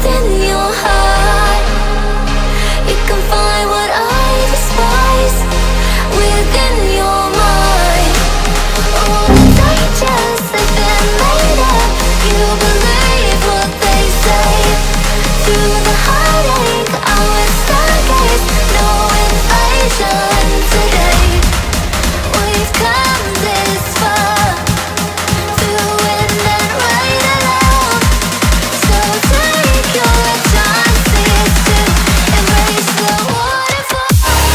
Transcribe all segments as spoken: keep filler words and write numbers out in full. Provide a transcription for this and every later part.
within your heart. You can find what I despise within your mind. All the dangers that they're made of, you believe what they say. Through the heartache, I will stargaze. No invasion today. We've come this far to win and ride alone. So take your chances to embrace the waterfall.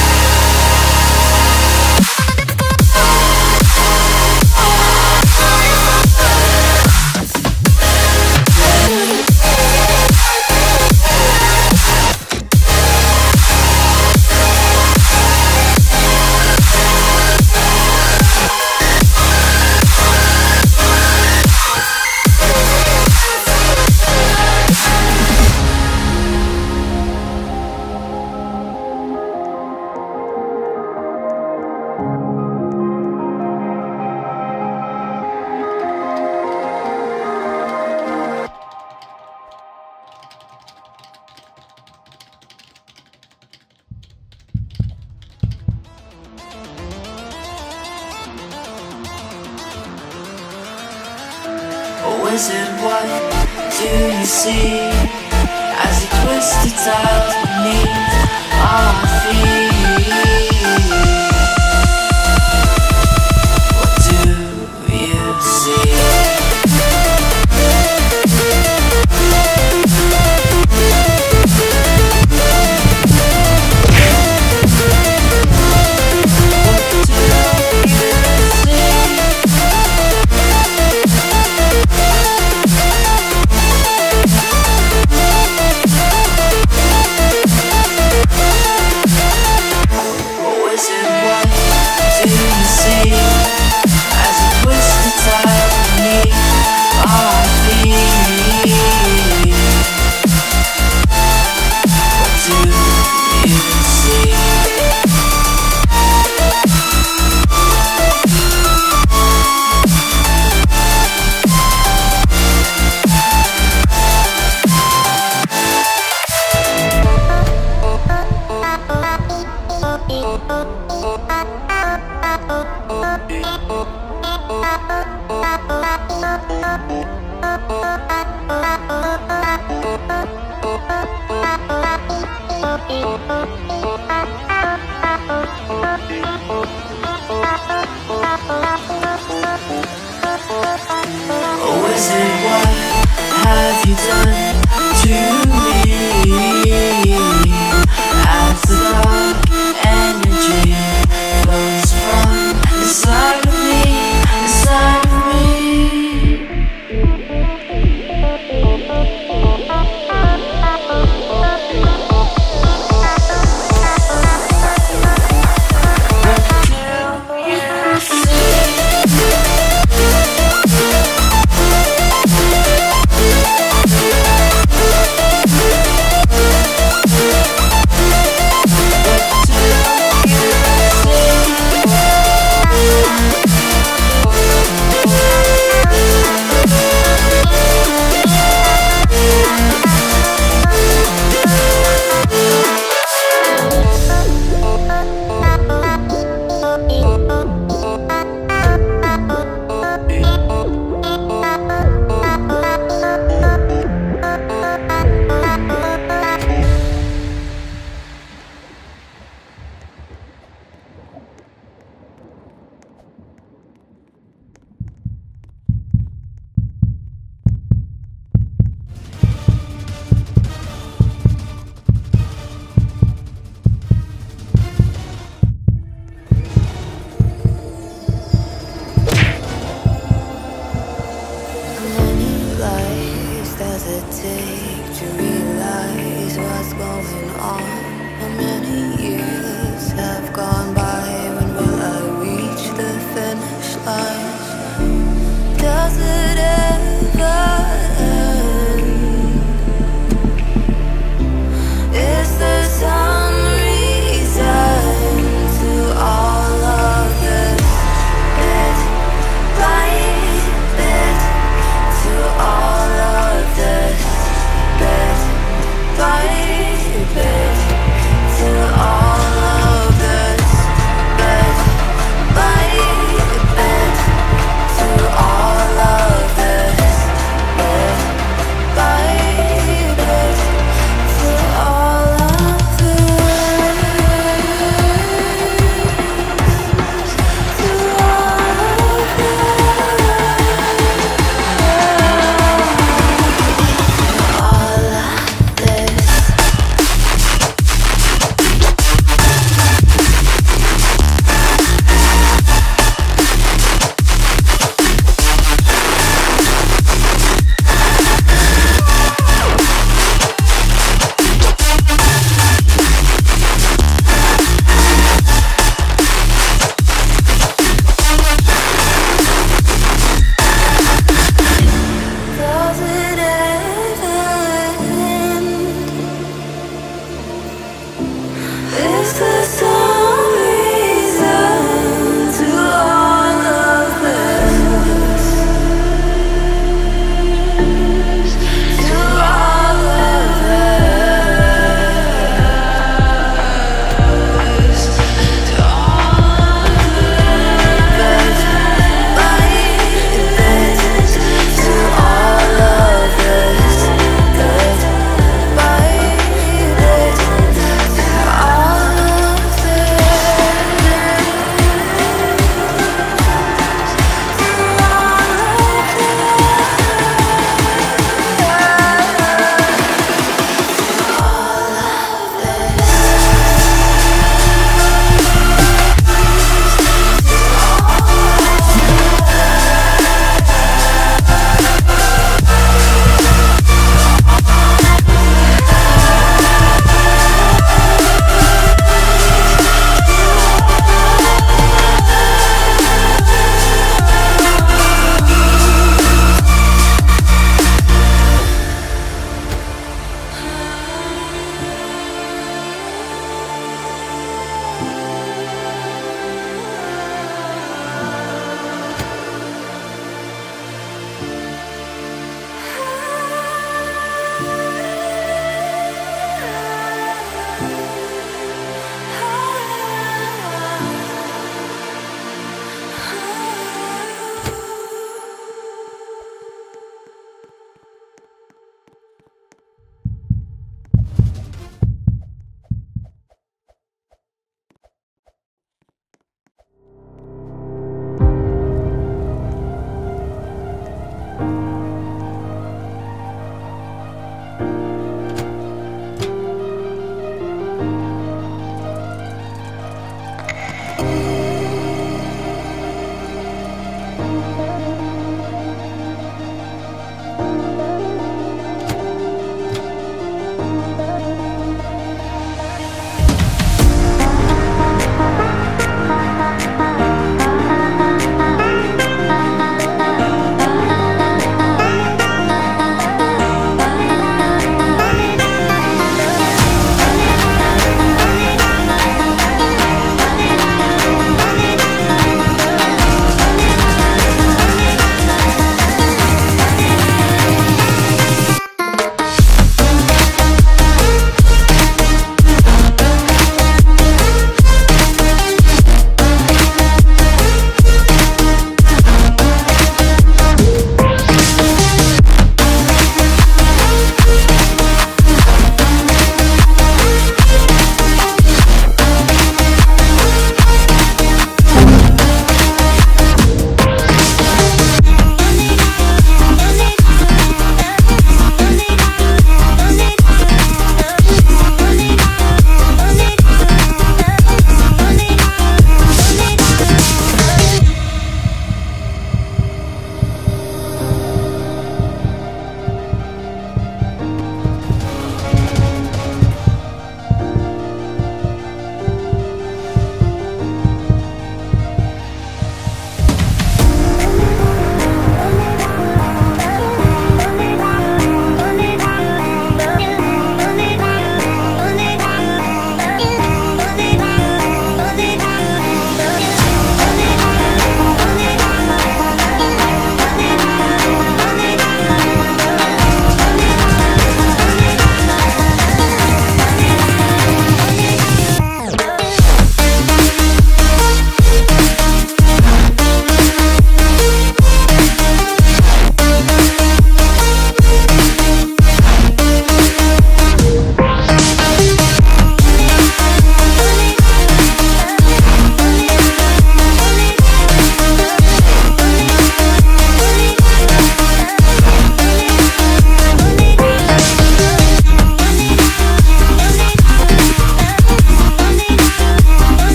Wizard, what do you see as you twist your tiles beneath our feet? What do you see? See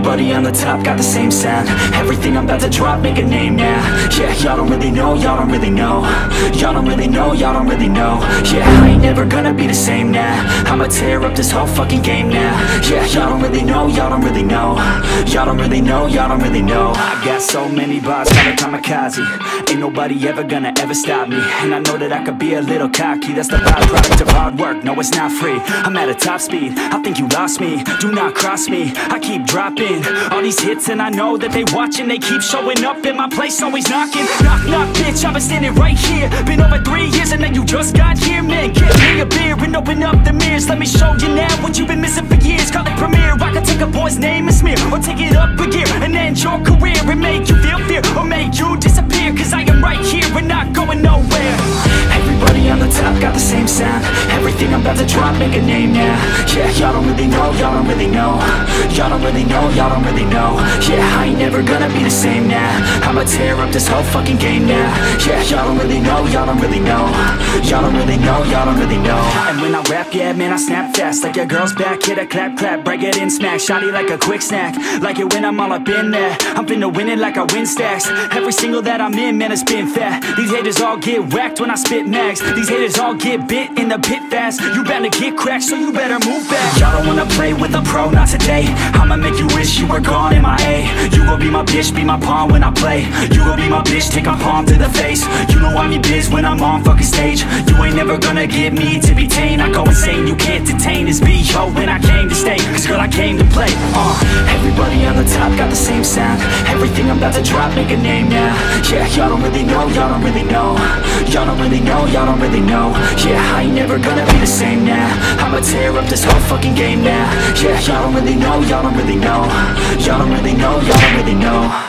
Everybody on the top got the same sound. Everything I'm about to drop, make a name now. Yeah, y'all don't really know, y'all don't really know. Y'all don't really know, y'all don't really know. Yeah, I ain't never gonna be the same now. I'ma tear up this whole fucking game now. Yeah, y'all don't really know, y'all don't really know. Y'all don't really know, y'all don't really know. I got so many bars, I'm a kamikaze. Ain't nobody ever gonna ever stop me. And I know that I could be a little cocky. That's the byproduct of hard work, no it's not free. I'm at a top speed, I think you lost me. Do not cross me, I keep dropping all these hits and I know that they watching. They keep showing up in my place, always knocking. Knock, knock, bitch, I've been standing right here. Been over three years and then you just got here. Man, get me a beer and open up the mirrors. Let me show you now what you've been missing for years. Call it premiere, I can take a boy's name and smear, or take it up a gear and end your career and make you feel fear, or make you disappear. Cause I am right here and not going nowhere. Everybody on the top got the same sound. Everything I'm about to drop, make a name now. Yeah, y'all don't really know, y'all don't really know. Y'all don't really know, y'all don't really know. Yeah, I ain't never gonna be the same now. I'ma tear up this whole fucking game now. Yeah, y'all don't really know, y'all don't really know. Y'all don't really know, y'all don't really know. And when I rap, yeah, man, I snap fast. Like your girl's back, hit a clap, clap, break it in, smack. Shotty like a quick snack, like it when I'm all up in there. I'm finna win it like I win stacks. Every single that I'm in, man, it's been fat. These haters all get whacked when I spit mags. These haters all get bit in the pit fast. You better get cracked, so you better move back. Y'all don't wanna play with a pro, not today. I'ma make you wish you were gone, M I A. You gon' be my bitch, be my pawn when I play. You gon' be my bitch, take my palm to the face. You know I'm your biz when I'm on fucking stage. You ain't never gonna get me to be tame. I go insane, you can't detain this B O when I came to stay. Cause girl, I came to play. Uh, everybody on the top got the same sound. Everything I'm about to drop, make a name now. Yeah, y'all don't really know, y'all don't really know. Y'all don't really know, y'all don't really know. Yeah, I ain't never gonna be the same now. I'ma tear up this whole fucking game now. Yeah, y'all don't really know, y'all don't really know. Y'all don't really know, y'all don't really know.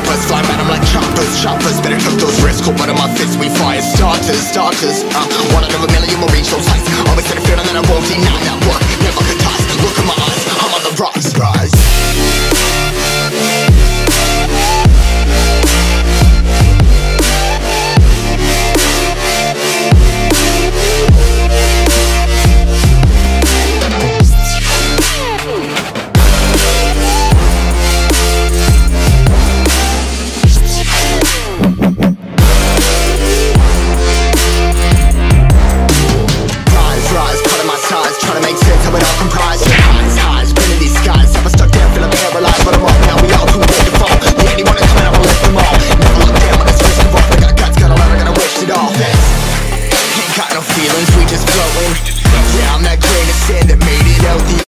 Choppers, better took those risks. Cold blood in my fists, we fire starters, starters. Uh, one of